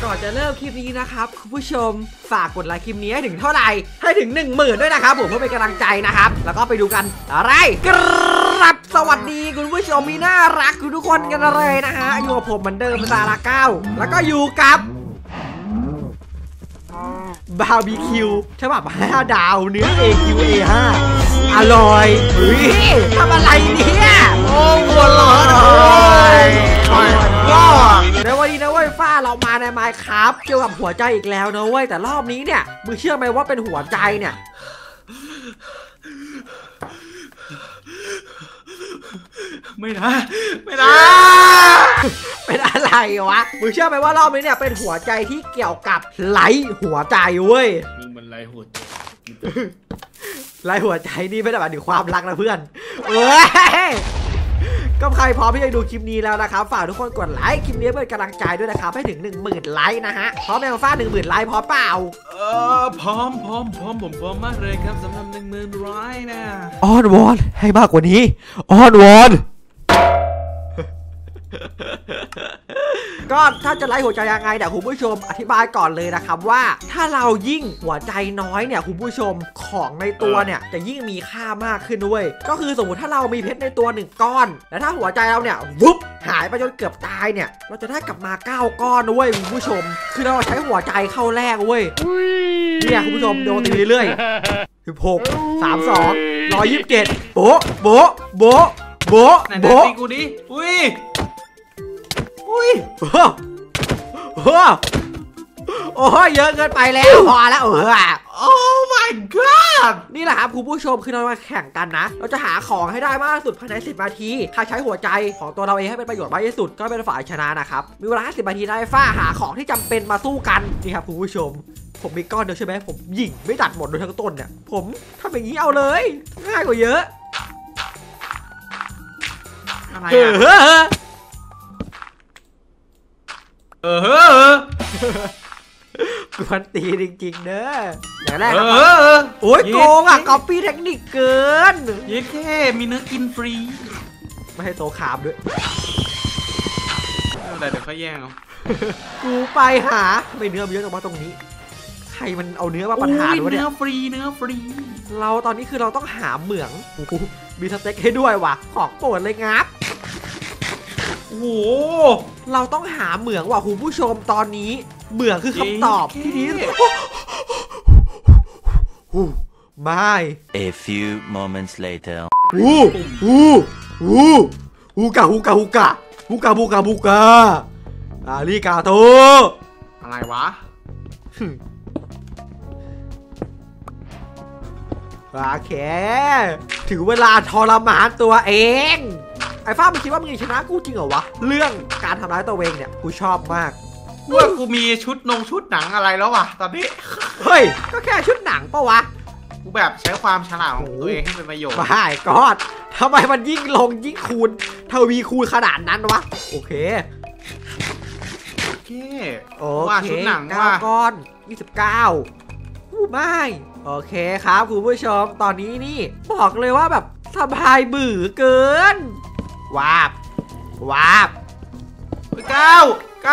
ก่อนจะเริ่มคลิปนี้นะครับคุณผู้ชมฝากกดไลค์คลิปนี้ให้ถึงเท่าไหร่ให้ถึง 10,000 ด้วยนะครับผมเพื่อเป็นกำลังใจนะครับแล้วก็ไปดูกันอะไรครับสวัสดีคุณผู้ชมมีน่ารักคุณทุกคนกันเลยนะฮะอยู่กับผมเหมือนเดิมซาร่าเก้าแล้วก็อยู่กับบาร์บีคิวฉบับ5 ดาวเนื้อ AQA5 อร่อยทำอะไรเนี่ยโอ้หัวร้อนในวันนี้นะเว้ยฟ้าเรามาในไมค์ครับเกี่ยวกับหัวใจอีกแล้วนะเว้ยแต่รอบนี้เนี่ยมึงเชื่อไหมว่าเป็นหัวใจเนี่ยไม่นะเป็นอะไรวะมึงเชื่อไหมว่ารอบนี้เนี่ยเป็นหัวใจที่เกี่ยวกับไหลหัวใจเว้ยมันไหลหัวใจไหลหัวใจนี่ไม่ได้หมายถึงความรักนะเพื่อนก็ใครพร้อมที่จะดูคลิปนี้แล้วนะครับฝากทุกคนกดไลค์คลิปนี้เป็นกำลังใจด้วยนะครับให้ถึง 10,000 ไลค์นะฮะพร้อมยังฟ้า 10,000 ไลค์พร้อมเปล่าพร้อมผมพร้อมมากเลยครับสำหรับ 10,000 ไลค์นะอ้อนวอนให้มากกว่านี้อ้อนวอนก็ถ้าจะไล่หัวใจยังไงเดี๋ยวคุณผู้ชมอธิบายก่อนเลยนะครับว่าถ้าเรายิ่งหัวใจน้อยเนี่ยคุณผู้ชมของในตัวเนี่ยจะยิ่งมีค่ามากขึ้นด้วยก็คือสมมติถ้าเรามีเพชรในตัว1 ก้อนแล้วถ้าหัวใจเราเนี่ยวุบหายไปจนเกือบตายเนี่ยเราจะได้กลับมา9 ก้อนด้วยคุณผู้ชมคือเราใช้หัวใจเข้าแรกเว้ยเนี่ยคุณผู้ชมโดนตีเรื่อย16 32 127โบ๊ะโบ๊ะโบ๊ะโบ๊ะโบ๊ะกูดิอุ้ยโอ้ยเยอะเกินไปแล้วพอแล้วโอ้ my god นี่แหละครับคุณผู้ชมคือเรามาแข่งกันนะเราจะหาของให้ได้มากที่สุดภายใน10 นาทีใครใช้หัวใจของตัวเราเองให้เป็นประโยชน์มากที่สุดก็เป็นฝ่ายชนะนะครับมีเวลา10 นาทีได้ฟ้าหาของที่จำเป็นมาสู้กันนี่ครับคุณผู้ชมผมมีก้อนเดียวใช่ไหมผมยิงไม่ตัดหมดโดยทั้งต้นเนี่ยผมทำอย่างนี้เอาเลยง่ายกว่าเยอะอะไรกวนตีจริงๆเนอะอย่างแรกโอ้ยโกงอ่ะก๊อปปี้เทคนิคเกินเย้แค่มีเนื้อกินฟรีไม่ให้โตขามด้วยแต่เดี๋ยวเขาแย่งเอากูไปหาไม่เนื้อเยอะออกมาตรงนี้ใครมันเอาเนื้อมาปัญหาด้วยเนี่ยเนื้อฟรีเราตอนนี้คือเราต้องหาเหมืองมีสเต็กให้ด้วยว่ะของโปรดเลยงับโอ้โหเราต้องหาเหมืองว่ะคุณผู้ชมตอนนี้เหมืองคือคำตอบที่ดีไม่ A few moments later ฮูกาอาริกาโตอะไรวะโอเคถึงเวลาทรมานตัวเองไอ้ฟ้ามึงคิดว่ามึงชนะกูจริงเหรอวะเรื่องการทำร้ายตัวเองเนี่ยกูชอบมากว่ากูมีชุดหนังอะไรแล้ววะตอนนี้เฮ้ยก็แค่ชุดหนังปะวะกูแบบใช้ความฉลาดของตัวเองให้เป็นประโยชน์ไม่กอดทำไมมันยิ่งลงยิ่งคูณทวีคูณขนาดนั้นวะโอเคว่าชุดหนังว่าก้อน29ไม่โอเคครับคุณผู้ชมตอนนี้นี่บอกเลยว่าแบบสบายบื้อเกินวาบ 9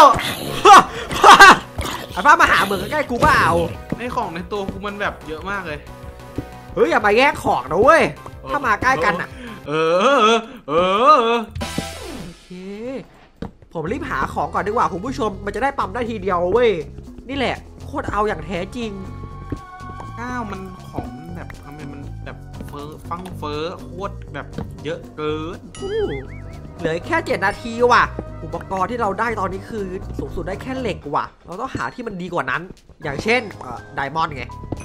ไอ้ป้ามาหาเหมือนใกล้กูเปล่าในของในตัวกูมันแบบเยอะมากเลยเฮ้ยอย่ามาแยกของนะเว้ยถ้ามาใกล้กันอ่ะโอเคผมรีบหาของก่อนดีกว่าคุณผู้ชมมันจะได้ปั๊มได้ทีเดียวเว้ยนี่แหละโคตรเอาอย่างแท้จริงมันของแบบทำไมมันแบบเฟ้อโคตรแบบเยอะเกินเหลือแค่7 นาทีว่ะอุปกรณ์ที่เราได้ตอนนี้คือสูงสุดได้แค่เหล็กว่ะเราต้องหาที่มันดีกว่านั้นอย่างเช่นไดมอนด์ไง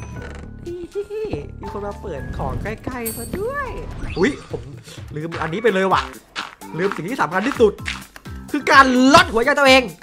มีคนมาเปิดของใกล้ๆซะด้วยอุ้ยผมลืมอันนี้ไปเลยว่ะลืมสิ่งที่สำคัญที่สุดคือการลดหัวใจตัวเอง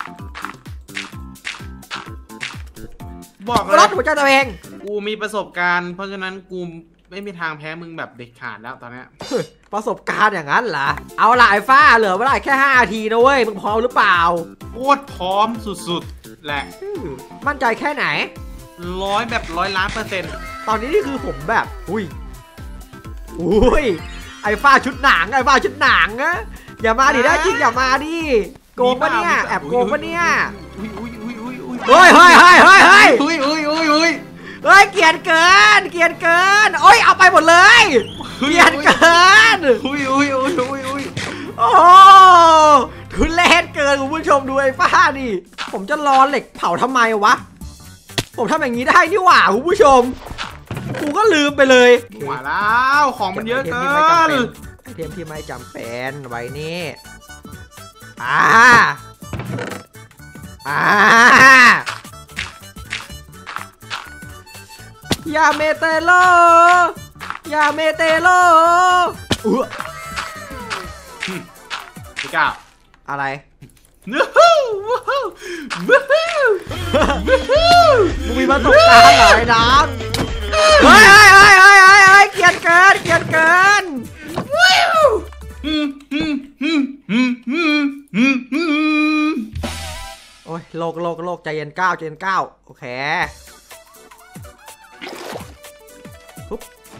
บอกลดหัวใจตัวเองกูมีประสบการณ์เพราะฉะนั้นกูไม่มีทางแพ้มึงแบบเด็ดขาดแล้วตอนนี้ประสบการณ์อย่างนั้นเหรอเอาล่ะไอ้ฟ้าเหลือเวลาแค่5 นาทีนะเว้ยมึงพร้อมหรือเปล่าโคตรพร้อมสุดๆแหละมั่นใจแค่ไหนแบบ100% ตอนนี้นี่คือผมแบบอุ้ยไอ้ฟ้าชุดหนังนะอย่ามาดิได้จริงอย่ามาดิโกงปะเนี่ยแอบโกงปะเนี่ยอุ้ยอุ้ยอุ้ยอุ้ยอุ้ยเฮ้ยเฮ้ยเฮ้ยเฮ้ยเฮ้ยอุ้ยอุ้ยอุ้ยอุ้ยเฮ้ยเกลียดเกินเกลียดเกินโอ้ยเอาไปหมดเลยเกลียดเกินอุ้ยอุ้ยอุ้ยอุ้ยอุ้ยโอ้ทุเรศเกินคุณผู้ชมดูไอ้ฟ้าดิผมจะรอเหล็กเผาทำไมวะผมทำอย่างนี้ได้นี่หว่าคุณผู้ชมกูก็ลืมไปเลยมาแล้วของมันเยอะเกินไอเทมที่ไม่จำเป็นไว้นี่อย่าเมเตโลอย่าเมเตโลพี่ก้าวอะไร มึงมีประสบการณ์หลายน้ำเฮ้ยเกลียดเกินเกลียดเกินโอ้ยโลกใจเย็นก้าวใจเย็นก้าวโอเคปุ๊บ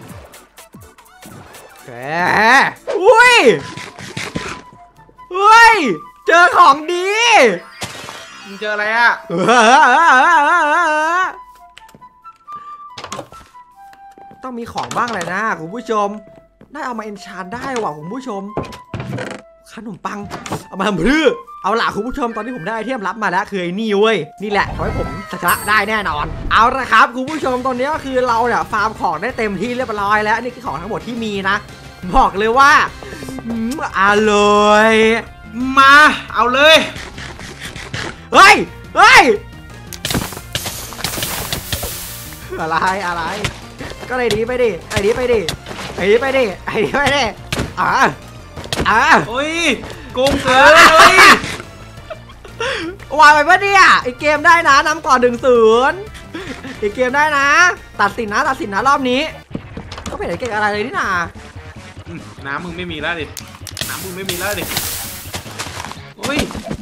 โอเคอุ้ยเฮ้ยเจอของดีมึงเจออะไรอ่ะต้องมีของบ้างเลยนะคุณผู้ชมได้เอามาเอนชานได้ว่ะคุณผู้ชมขนมปังเอามาทำพืชเอาล่ะคุณผู้ชมตอนนี้ผมได้ไอเทมลับมาแล้วคือไอ้นี่เว้ยนี่แหละทำให้ผมชนะได้แน่นอนเอาละครับคุณผู้ชมตอนนี้ก็คือเราเนี่ยฟาร์มของได้เต็มที่เรียบร้อยแล้วนี่คือของทั้งหมดที่มีนะบอกเลยว่าอร่อยมาเอาเลยเฮ้ยอะไรก็เลยดีไปดิไอ้ดีไปดิโอ้ยโกงเกินเลยวางไปปะเนี่ยไอเกมได้นะนำก่อน1-0ไอเกมได้นะตัดสินนะรอบนี้ก็ไม่ได้เก่งอะไรเลยนี่นาน้ำมึงไม่มีแล้วดิโอ้ย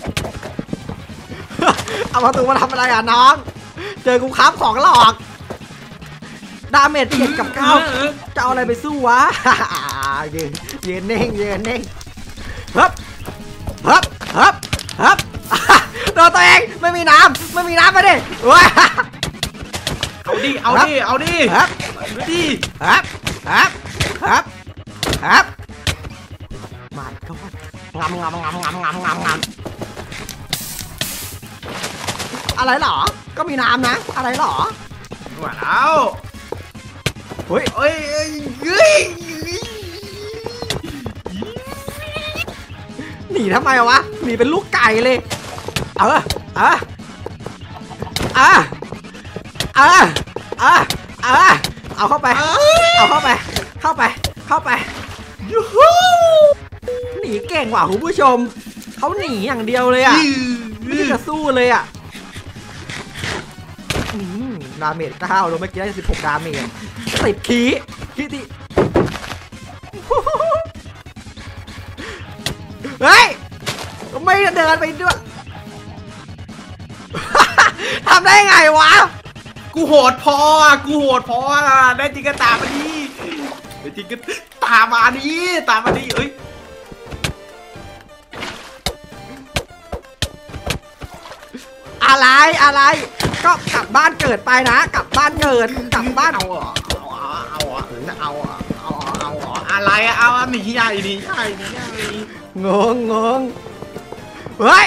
เอาประตูมาทำอะไรอ่ะน้องเจอกูครับของหลอกดาเมจ7 กับ 9จะเอาอะไรไปสู้วะยืนเน่งฮึบโดนตัวเองไม่มีน้ำมาดิเอาดิฮึบมาก่อนงำอะไรหรอก็มีน้ำนะอะไรหรอมาแล้วเฮ้ยหนีทำไมวะหนีเป็นลูกไก่เลยเอาเข้าไปยูฮูหนีเก่งกว่าคุณผู้ชมเขาหนีอย่างเดียวเลยอ่ะไม่จะสู้เลยอ่ะดาเมจ9ลงเมื่อกี้ได้16ดาเมจ10คีที่เฮ้ยไม่เดินไปด้วยทำได้ไงวะกูโหดพอได้จริงก็ตามมาดิตามมาดิเอ้ยอะไรก็กลับบ้านเกิดไปนะกลับบ้านเกิดกลับบ้านเอาอะไรเอาหนีใหญ่งงเฮ้ย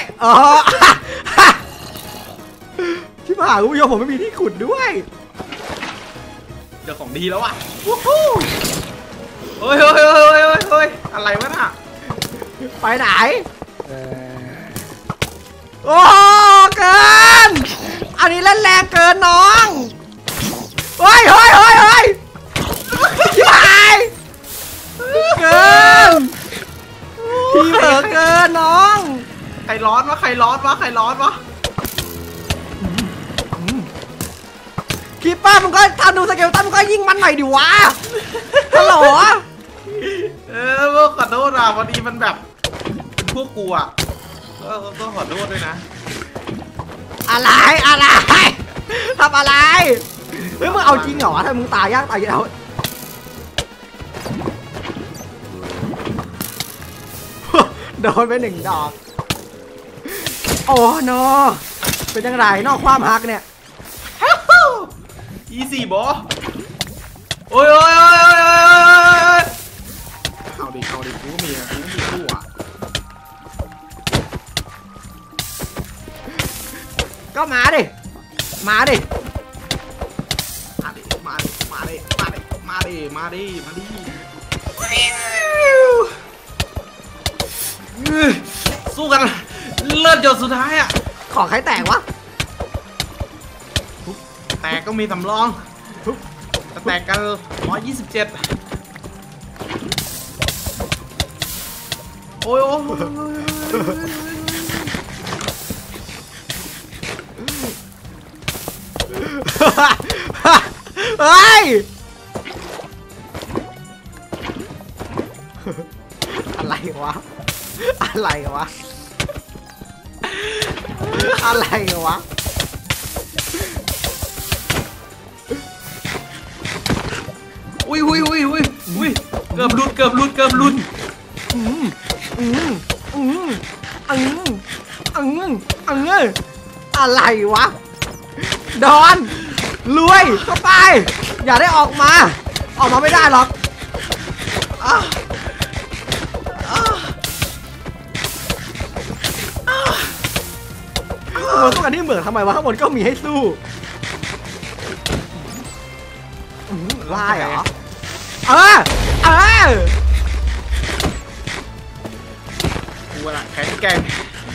ที่ผ่านคุณผู้ชมผมไม่มีที่ขุดด้วยเจอของดีแล้วอ่ะเฮ้ยอะไรวะน่ะไปไหนโอ้เกินอันนี้เล่นแรงเกินน้องเฮ้ยที่ผ่านเกินที่เผลอเกินน้องใครร้อนวะคีปเปอร์มึงก็ทำดูสเกลตันมึงก็ยิงมันหน่อยดิวะฮัลโหลขอโทษอ่ะพอดีมันแบบพวกกูอ่ะก็ขอโทษด้วยนะอะไรทำอะไรเฮ้ยมึงเอาจริงเหรอถ้ามึงตายยากตายเยอะโดนไป1 ดอกโอ้โนเป็นยังไงนอกความฮักเนี่ยอีสี่บอโอ้ยเอาดิกูมีสู้อ่ะก็มาดิมาดิสู้กันเลิศหยดสุดท้ายอ่ะของใครแตกวะแตกก็มีสำรองแตกกัน127โอ้ยเฮ้ยอะไรวะอะไรวะอะไรวะอุ้ยเกือบหลุดอะไรวะดอนรวยเข้าไปอย่าได้ออกมาไม่ได้หรอกมันต้องการที่เหมืองทำไมวะข้างบนก็มีให้สู้ไล่เหรอกูละแข็งแกร่ง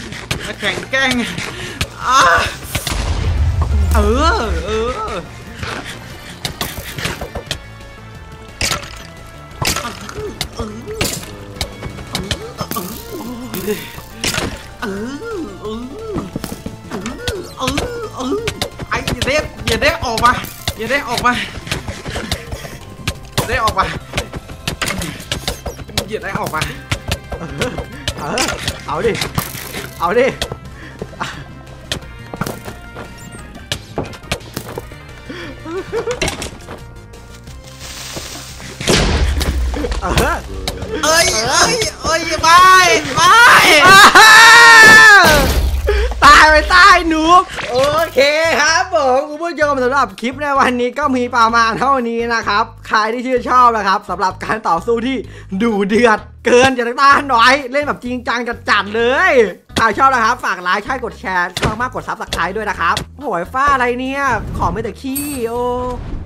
ไอ้อย่าได้ออกมาเอาดิไปตายไปใต้หนูโอเคครับผมคุณผู้ชมสำหรับคลิปในวันนี้ก็มีประมาณเท่านี้นะครับใครที่ชื่นชอบนะครับสำหรับการต่อสู้ที่ดุเดือดเกินจะต้านน้อยเล่นแบบจริงจังจัดเลยถ้าชอบนะครับฝากไลค์ใช่กดแชร์ชอบมากกดซับสไครต์ด้วยนะครับโหยฟ้าอะไรเนี่ยขอไม่แต่ขี้โอ